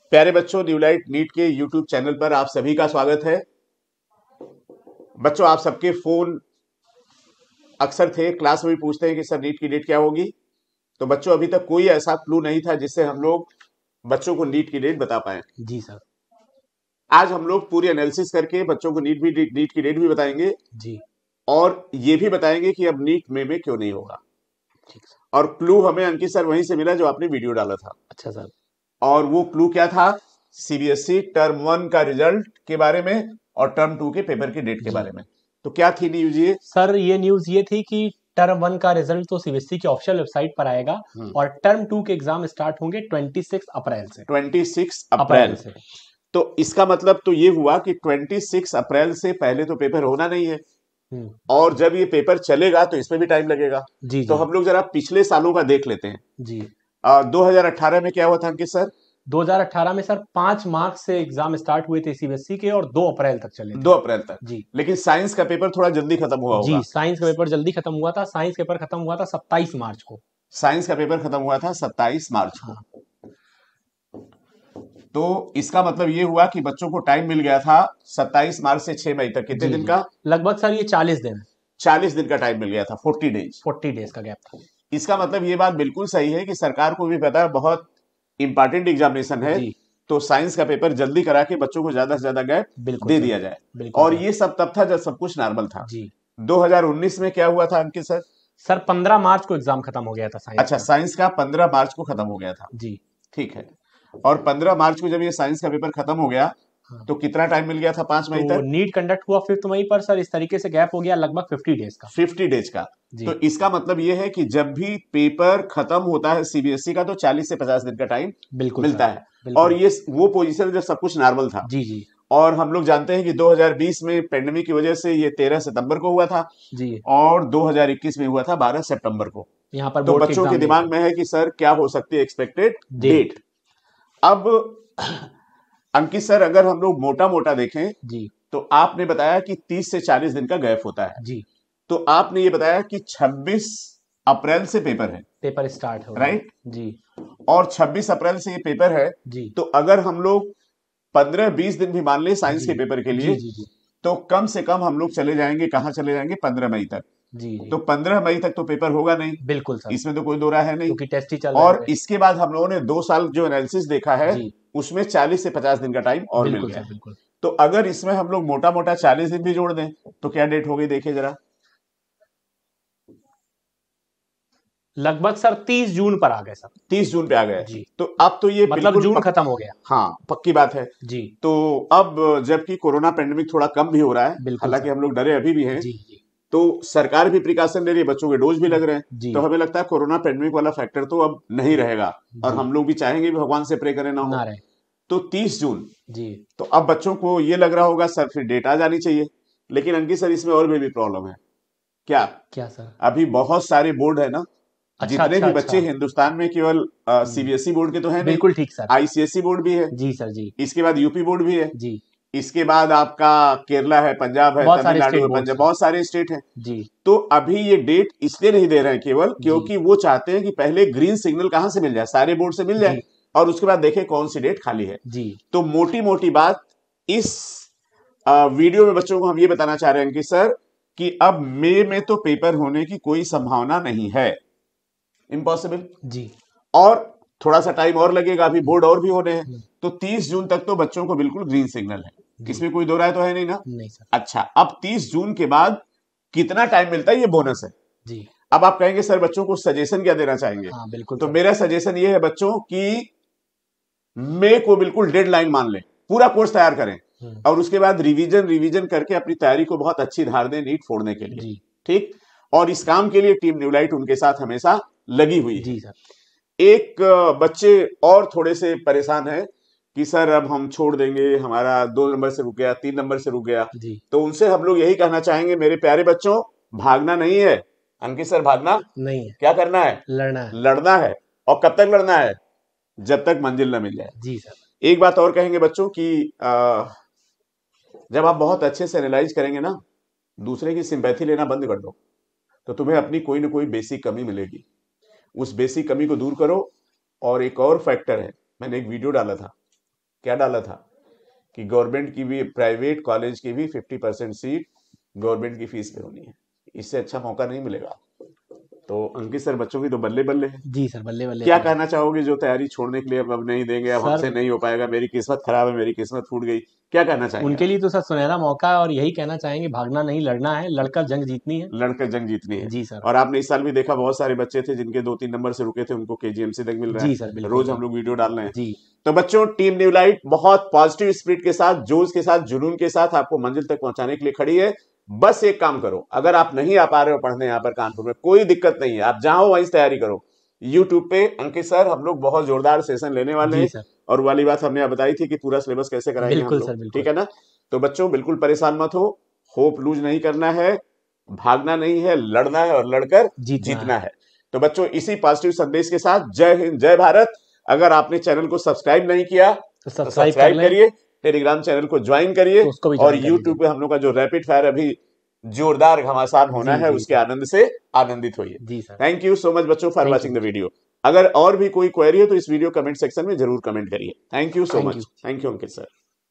प्यारे बच्चों, New Light NEET के यूट्यूब चैनल पर आप सभी का स्वागत है। बच्चों, आप सबके फोन अक्सर थे, क्लास में भी पूछते हैं कि सर नीट की डेट क्या होगी। तो बच्चों, अभी तक कोई ऐसा क्लू नहीं था जिससे हम लोग बच्चों को नीट की डेट बता पाए। जी सर। आज हम लोग पूरी एनालिसिस करके बच्चों को नीट की डेट भी बताएंगे जी और ये भी बताएंगे कि अब नीट में क्यों नहीं होगा। ठीक सर। और क्लू हमें अंकित सर वहीं से मिला जो आपने वीडियो डाला था। अच्छा सर। और वो क्लू क्या था? सीबीएसई टर्म 1 का रिजल्ट के बारे में और टर्म 2 के पेपर की डेट के जी बारे में। तो क्या थी न्यूज ये? सर, ये न्यूज ये थी कि टर्म 1 का रिजल्ट तो सीबीएसई की ऑफिशियल वेबसाइट पर आएगा और टर्म 2 के एग्जाम स्टार्ट होंगे 26 अप्रैल से। 26 अप्रैल से। तो इसका मतलब तो ये हुआ कि 26 अप्रैल से पहले तो पेपर होना नहीं है। हम्म। और जब ये पेपर चलेगा तो इसमें भी टाइम लगेगा। जी तो जी हम लोग जरा पिछले सालों का देख लेते हैं। जी 2018 में क्या हुआ था अंकित सर? 2018 में सर 5 मार्च से एग्जाम स्टार्ट हुए थे सीबीएसई के और 2 अप्रैल तक चले 2 थे। अप्रैल तक। जी लेकिन साइंस का पेपर थोड़ा जल्दी खत्म हुआ जी होगा। साइंस का पेपर जल्दी खत्म हुआ था। साइंस पेपर खत्म हुआ था 27 मार्च को। साइंस का पेपर खत्म हुआ था 27 मार्च को। हाँ। तो इसका मतलब ये हुआ कि बच्चों को टाइम मिल गया था 27 मार्च से 6 मई तक। कितने जी दिन जी का? लगभग सर ये 40 दिन, 40 दिन का टाइम मिल गया था, 40 डेज। 40 डेज का गैप था। इसका मतलब ये बात बिल्कुल सही है कि सरकार को भी पता है बहुत इंपॉर्टेंट एग्जामिनेशन है। जी तो साइंस का पेपर जल्दी करा के बच्चों को ज्यादा से ज्यादा गैप बिल्कुल दे सर। दिया जाए। बिल्कुल और सर। ये सब तब था जब सब कुछ नॉर्मल था। जी 2019 में क्या हुआ था अंकित सर? सर 15 मार्च को एग्जाम खत्म हो गया था साइंस अच्छा, का। साइंस का 15 मार्च को खत्म हो गया था। जी ठीक है। और 15 मार्च को जब ये साइंस का पेपर खत्म हो गया हाँ। तो कितना टाइम मिल गया था 5 मई तो तक? नीट कंडक्ट हुआ 5 मई पर सर। इस तरीके से गैप हो गया लगभग 50 डेज का। 50 डेज का। जी तो इसका मतलब ये है कि जब भी पेपर खत्म होता है सीबीएसई का तो 40 से 50 दिन का टाइम बिल्कुल सर। मिलता है। और बिल्कुल। ये वो पोजीशन जब सब कुछ नॉर्मल था। जी जी और हम लोग जानते हैं कि 2020 में पेंडेमिक की वजह से ये 13 सितंबर को हुआ था जी और 2021 में हुआ था 12 सितंबर को। यहाँ पर तो बोर्ड के बच्चों के एग्जाम नहीं दिमाग थे। में है कि सर क्या हो सकती है एक्सपेक्टेड डेट। डेट। अब अंकित सर, अगर हम लोग मोटा मोटा देखें जी तो आपने बताया कि 30 से 40 दिन का गैप होता है। जी तो आपने ये बताया कि 26 अप्रैल से पेपर है, पेपर स्टार्ट हो रहे हैं। राइट? जी और 26 अप्रैल से ये पेपर है। जी तो अगर हम लोग 15-20 दिन भी मान ले साइंस जी के पेपर के जी लिए जी जी तो कम से कम हम लोग चले जाएंगे, कहां चले जाएंगे? 15 मई तक। जी जी तो 15 मई तक तो पेपर होगा नहीं, बिल्कुल सर। इसमें तो कोई दो राय है नहीं। क्योंकि टेस्ट ही चल रहे और होंगे। इसके बाद हम लोगों ने 2 साल जो एनालिसिस देखा है जी उसमें 40 से 50 दिन का टाइम और मिल बिल्कुल गया सर। है। बिल्कुल। तो अगर इसमें हम लोग मोटा मोटा 40 दिन भी जोड़ दें तो क्या डेट हो गई? देखिए जरा। लगभग सर 30 जून पर आ गए सर। 30 जून पे आ गए। जी तो अब तो ये मतलब बिल्कुल जून खत्म हो गया। हाँ, पक्की बात है। जी तो अब जबकि कोरोना पेंडेमिक थोड़ा कम भी हो रहा है, बिल्कुल हालांकि सर। हम लोग डरे अभी भी हैं। जी जी तो सरकार भी प्रिकॉशन ले रही है, बच्चों के डोज भी लग रहे हैं। जी तो हमें लगता है कोरोना पेंडेमिक वाला फैक्टर तो अब नहीं रहेगा। और जी हम लोग भी चाहेंगे भी भगवान से प्रे करें ना ना हो। रहे। तो 30 जून। जी तो अब बच्चों को ये लग रहा होगा सर फिर डेट आ जानी चाहिए। लेकिन अंकित सर, इसमें और भी प्रॉब्लम है। क्या? क्या सर? अभी बहुत सारे बोर्ड है ना। अच्छा जितने अच्छा भी अच्छा। बच्चे हिंदुस्तान में केवल सीबीएसई बोर्ड के तो है नहीं, बिल्कुल ठीक सर। आईसीएसई बोर्ड भी है। जी सर। जी इसके बाद यूपी बोर्ड भी है। जी इसके बाद आपका केरला है, पंजाब है, बहुत सारे तमिलनाडु स्टेट है, बोर्ड्स पंजाब, हैं। बहुत सारे स्टेट हैं। जी तो अभी ये डेट इसलिए नहीं दे रहे हैं केवल जी क्योंकि वो चाहते हैं कि पहले ग्रीन सिग्नल कहां से मिल जाए, सारे बोर्ड से मिल जाए। जी और उसके बाद देखें कौन सी डेट खाली है। जी तो मोटी मोटी बात इस वीडियो में बच्चों को हम ये बताना चाह रहे हैं कि सर कि अब मई में तो पेपर होने की कोई संभावना नहीं है, इम्पॉसिबल। जी और थोड़ा सा टाइम और लगेगा, अभी बोर्ड और भी होने हैं। हम्म, तो 30 जून तक तो बच्चों को बिल्कुल ग्रीन सिग्नल है, जी इसमें कोई दो राय तो है नहीं ना। नहीं सर। अच्छा, अब 30 जून के बाद कितना टाइम मिलता है ये बोनस है। जी अब आप कहेंगे सर बच्चों को सजेशन क्या देना चाहेंगे? हाँ बिल्कुल तो सर। मेरा सजेशन ये है बच्चों कि मई को बिल्कुल डेडलाइन मान लें, पूरा कोर्स तैयार करें हम्म, और उसके बाद रिवीजन रिवीजन करके अपनी तैयारी को बहुत अच्छी धार दें नीट फोड़ने के लिए। जी ठीक। और इस काम के लिए टीम न्यूलाइट उनके साथ हमेशा लगी हुई है। जी सर। एक बच्चे और थोड़े से परेशान है कि सर अब हम छोड़ देंगे, हमारा 2 नंबर से रुक गया, 3 नंबर से रुक गया। जी तो उनसे हम लोग यही कहना चाहेंगे, मेरे प्यारे बच्चों, भागना नहीं है। अंकित सर, भागना नहीं है, क्या करना है? लड़ना है। लड़ना है। और कब तक लड़ना है? जब तक मंजिल न मिल जाए। जी सर। एक बात और कहेंगे बच्चों कि जब आप बहुत अच्छे से एनालाइज करेंगे ना, दूसरे की सिंपैथी लेना बंद कर दो, तो तुम्हें अपनी कोई ना कोई बेसिक कमी मिलेगी। उस बेसिक कमी को दूर करो। और एक और फैक्टर है, मैंने एक वीडियो डाला था, क्या डाला था कि गवर्नमेंट की भी, प्राइवेट कॉलेज की भी 50% सीट गवर्नमेंट की फीस पे होनी है। इससे अच्छा मौका नहीं मिलेगा। तो अंकित सर, बच्चों की तो बल्ले बल्ले है। जी सर, बल्ले बल्ले क्या सर। कहना चाहोगे जो तैयारी छोड़ने के लिए अब नहीं देंगे, अब सर हमसे नहीं हो पाएगा, मेरी किस्मत खराब है, मेरी किस्मत फूट गई, क्या कहना चाहेंगे उनके आप? लिए तो सर सुनहरा मौका है, और यही कहना चाहेंगे, भागना नहीं, लड़ना है, लड़कर जंग जीतनी है। लड़कर जंग जीतनी है। जी सर। और आपने इस साल भी देखा, बहुत सारे बच्चे थे जिनके 2-3 नंबर से रुके थे, उनको केजीएमसी तक मिल रहा जी सर, है। बिल्कुल रोज हम सर। लोग वीडियो डाल रहे हैं। जी तो बच्चों, team New Light positive spirit स्पिरिट के साथ, जोश के साथ, जुनून के साथ आपको मंजिल तक पहुंचाने के लिए खड़ी है। बस एक काम करो, अगर आप नहीं आ पा रहे हो पढ़ने यहाँ पर कानपुर में, कोई दिक्कत नहीं है, आप जहां हो वहीं से तैयारी करो। यूट्यूब पे अंकित सर हम लोग बहुत जोरदार सेशन लेने वाले जी हैं। सर, और वाली बात हमने आप बताई थी कि पूरा सिलेबस कैसे कराएंगे हम बिल्कुल लोग, सर, बिल्कुल। ठीक है ना? तो बच्चों बिल्कुल परेशान मत हो, होप लूज नहीं करना है, भागना नहीं है, लड़ना है, और लड़कर जीतना है। जीतना है। तो बच्चों, इसी पॉजिटिव संदेश के साथ जय हिंद, जय भारत। अगर आपने चैनल को सब्सक्राइब नहीं किया तो तो सब्सक्राइब कर सब्सक्राइब लें, करिए, टेलीग्राम चैनल को ज्वाइन करिए, तो उसको भी और ज्वाइन कर यूट्यूब लीजिए। पे हम लोग का जो रैपिड फायर अभी जोरदार घमासान होना जी है, जी उसके सर। आनंद से आनंदित होइए। जी sir. Thank you so much बच्चों for thank you. Watching the video. अगर और भी कोई क्वेरी है तो इस वीडियो कमेंट सेक्शन में जरूर कमेंट करिए। Thank you so thank you. Much. Thank you Ankit sir.